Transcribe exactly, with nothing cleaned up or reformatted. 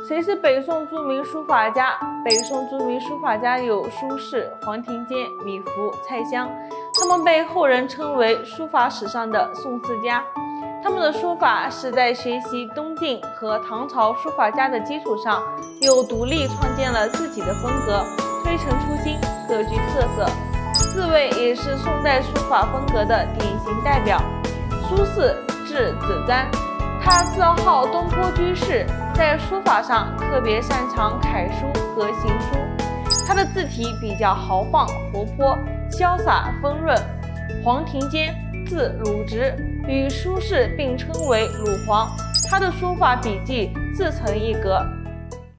谁是北宋著名书法家？北宋著名书法家有苏轼、黄庭坚、米芾、蔡襄，他们被后人称为书法史上的宋四家。他们的书法是在学习东晋和唐朝书法家的基础上，又独立创建了自己的风格，推陈出新，各具特色。四位也是宋代书法风格的典型代表。苏轼字子瞻，他自号东坡居士，在书法上特别擅长楷书和行书。他的字体比较豪放活泼、潇洒丰润。黄庭坚字鲁直，与苏轼并称为鲁黄，他的书法笔迹自成一格，